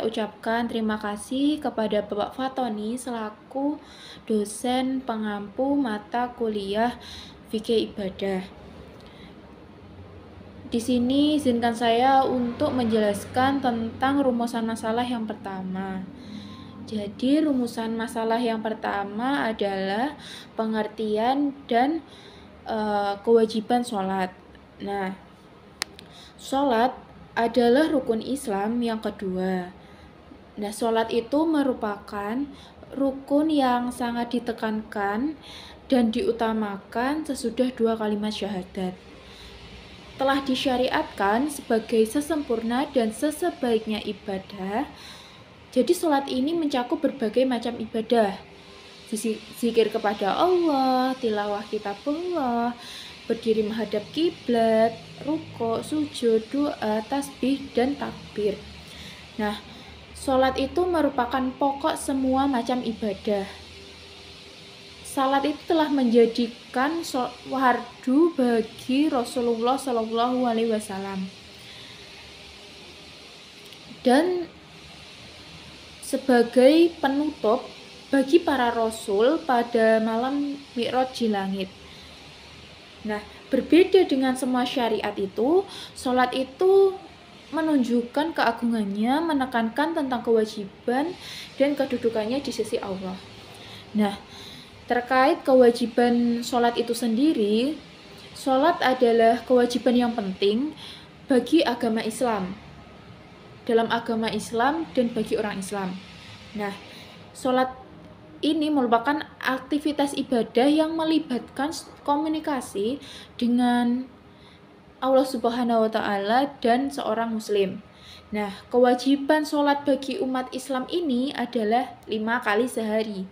ucapkan terima kasih kepada Bapak Fatoni selaku dosen pengampu mata kuliah fikih ibadah. Di sini izinkan saya untuk menjelaskan tentang rumusan masalah yang pertama. Jadi rumusan masalah yang pertama adalah pengertian dan kewajiban sholat. Nah, sholat adalah rukun Islam yang kedua. Nah, sholat itu merupakan rukun yang sangat ditekankan dan diutamakan sesudah dua kalimat syahadat. Telah disyariatkan sebagai sesempurna dan sesebaiknya ibadah. Jadi sholat ini mencakup berbagai macam ibadah. Zikir kepada Allah, tilawah kitabullah, berdiri menghadap kiblat, rukuk, sujud, doa, tasbih, dan takbir. Nah, sholat itu merupakan pokok semua macam ibadah. Salat itu telah menjadikan fardu bagi Rasulullah Shallallahu Alaihi Wasallam dan sebagai penutup bagi para rasul pada malam Mi'raj di langit. Nah, berbeda dengan semua syariat itu, sholat itu menunjukkan keagungannya, menekankan tentang kewajiban dan kedudukannya di sisi Allah. Nah, terkait kewajiban sholat itu sendiri, sholat adalah kewajiban yang penting bagi agama Islam, dalam agama Islam dan bagi orang Islam. Nah, sholat ini merupakan aktivitas ibadah yang melibatkan komunikasi dengan Allah Subhanahu wa Ta'ala dan seorang Muslim. Nah, kewajiban sholat bagi umat Islam ini adalah 5 kali sehari,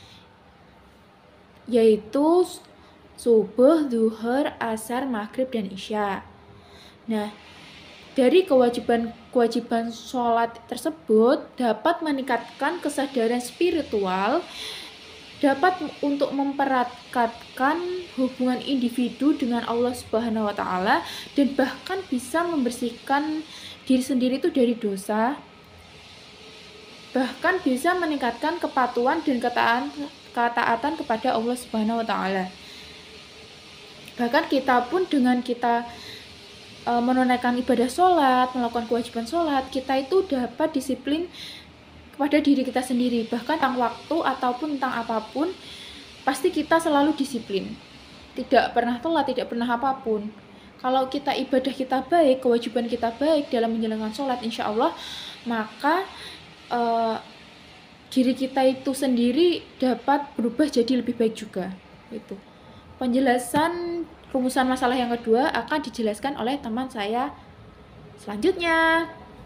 yaitu subuh, zuhur, asar, maghrib, dan isya. Nah, dari kewajiban sholat tersebut dapat meningkatkan kesadaran spiritual, dapat untuk mempereratkan hubungan individu dengan Allah Subhanahu wa Ta'ala, dan bahkan bisa membersihkan diri sendiri itu dari dosa, bahkan bisa meningkatkan kepatuhan dan ketaatan kepada Allah Subhanahu wa Ta'ala. Bahkan kita pun dengan kita menunaikan ibadah sholat, melakukan kewajiban sholat, kita itu dapat disiplin kepada diri kita sendiri. Bahkan tentang waktu ataupun tentang apapun, pasti kita selalu disiplin, tidak pernah telat, tidak pernah apapun. Kalau kita ibadah kita baik, kewajiban kita baik dalam menjalankan sholat, insya Allah, maka diri kita itu sendiri dapat berubah jadi lebih baik juga. Itu penjelasan rumusan masalah yang kedua akan dijelaskan oleh teman saya selanjutnya.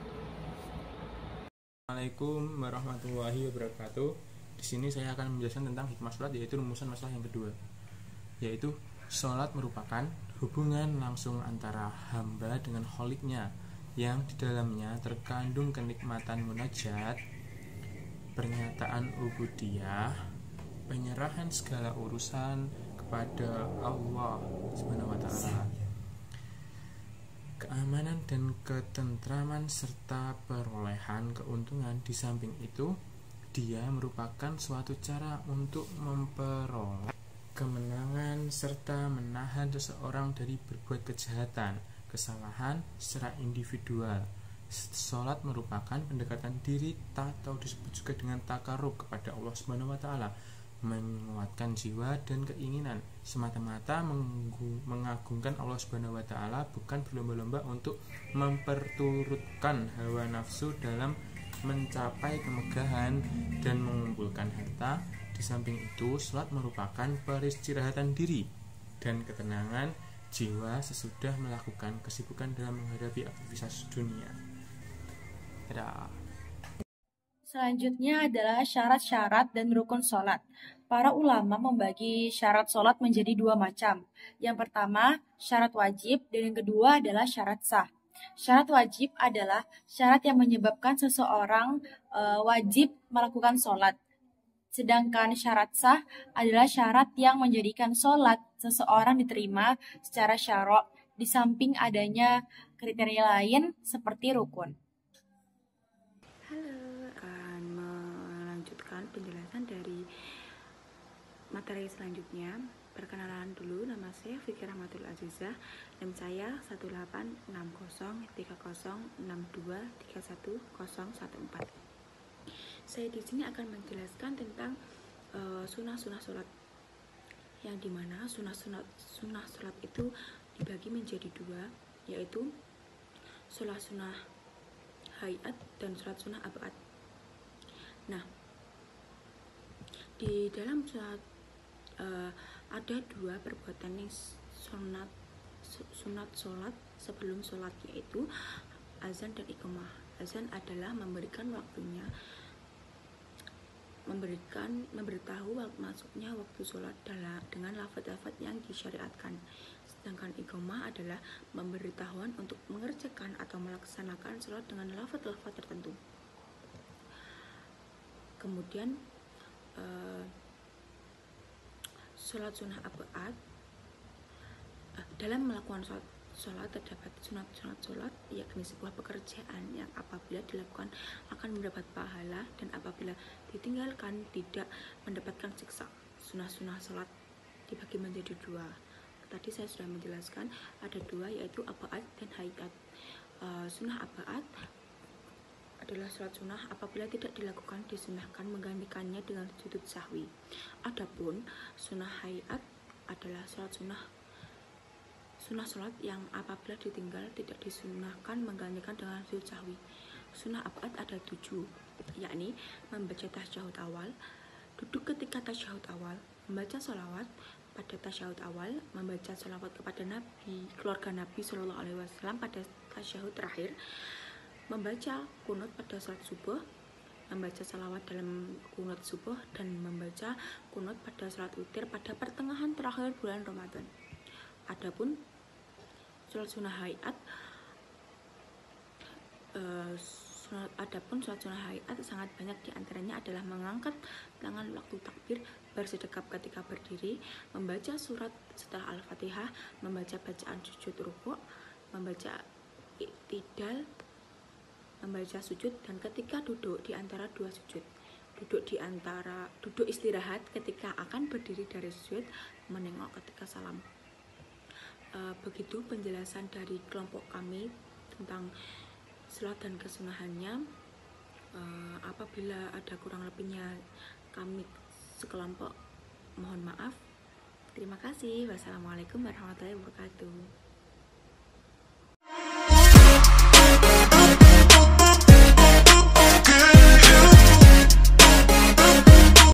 Assalamualaikum warahmatullahi wabarakatuh. Di sini saya akan menjelaskan tentang hikmah sholat, yaitu rumusan masalah yang kedua, yaitu sholat merupakan hubungan langsung antara hamba dengan kholiknya, yang di dalamnya terkandung kenikmatan munajat, pernyataan ubudiyah, penyerahan segala urusan kepada Allah Subhanahu wa Ta'ala, keamanan dan ketentraman serta perolehan keuntungan. Di samping itu, dia merupakan suatu cara untuk memperoleh kemenangan serta menahan seseorang dari berbuat kejahatan, kesalahan secara individual. Sholat merupakan pendekatan diri atau disebut juga dengan takarub kepada Allah Subhanahu wa Ta'ala, menguatkan jiwa dan keinginan, semata-mata mengagungkan Allah Subhanahu wa Ta'ala, bukan berlomba-lomba untuk memperturutkan hawa nafsu dalam mencapai kemegahan dan mengumpulkan harta. Di samping itu, sholat merupakan peristirahatan diri dan ketenangan jiwa sesudah melakukan kesibukan dalam menghadapi aktivitas dunia. Selanjutnya adalah syarat-syarat dan rukun sholat. Para ulama membagi syarat sholat menjadi dua macam. Yang pertama, syarat wajib, dan yang kedua adalah syarat sah. Syarat wajib adalah syarat yang menyebabkan seseorang wajib melakukan sholat. Sedangkan syarat sah adalah syarat yang menjadikan sholat seseorang diterima secara syara', di samping adanya kriteria lain seperti rukun. Halo, materi selanjutnya. Perkenalan dulu, nama saya Fikri Rahmatul Azizah, NIM saya 1860306231014. Saya di sini akan menjelaskan tentang sunah-sunah sholat, yang dimana sunah sholat itu dibagi menjadi dua, yaitu sholat sunah hayat dan sholat sunah abad. Nah, di dalam sholat ada dua perbuatan yang sunat sholat sebelum sholat, yaitu azan dan iqamah. Azan adalah memberikan waktunya, memberitahu masuknya waktu sholat dengan lafaz-lafaz yang disyariatkan. Sedangkan iqamah adalah pemberitahuan untuk mengerjakan atau melaksanakan sholat dengan lafaz-lafaz tertentu. Kemudian sholat sunnah abad, dalam melakukan sholat terdapat sunat sholat, yakni sebuah pekerjaan yang apabila dilakukan akan mendapat pahala, dan apabila ditinggalkan tidak mendapatkan siksa. Sunah sholat dibagi menjadi dua. Tadi saya sudah menjelaskan ada dua, yaitu abad dan hayat. Sunnah abad adalah sholat sunnah apabila tidak dilakukan disunahkan menggantikannya dengan sujud sahwi. Adapun sunnah hayat adalah sholat sunnah sholat yang apabila ditinggal tidak disunahkan menggantikan dengan sujud sahwi. Sunnah abad ada 7, yakni membaca tasyahud awal, duduk ketika tasyahud awal, membaca sholawat pada tasyahud awal, membaca sholawat kepada Nabi, keluarga Nabi Shallallahu Alaihi Wasallam pada tasyahud terakhir, membaca kunut pada salat subuh, membaca salawat dalam kunut subuh, dan membaca kunut pada salat witir pada pertengahan terakhir bulan Ramadan. Adapun sholat sunnah hayat, sholat sunnah hayat sangat banyak, diantaranya adalah mengangkat tangan waktu takbir, bersedekap ketika berdiri, membaca surat setelah Al-Fatihah, membaca bacaan sujud rukuk, membaca iktidal, membaca sujud, dan ketika duduk di antara dua sujud, duduk istirahat ketika akan berdiri dari sujud, menengok ketika salam. Begitu penjelasan dari kelompok kami tentang sholat dan kesunahannya. Apabila ada kurang lebihnya, kami sekelompok mohon maaf. Terima kasih. Wassalamualaikum warahmatullahi wabarakatuh.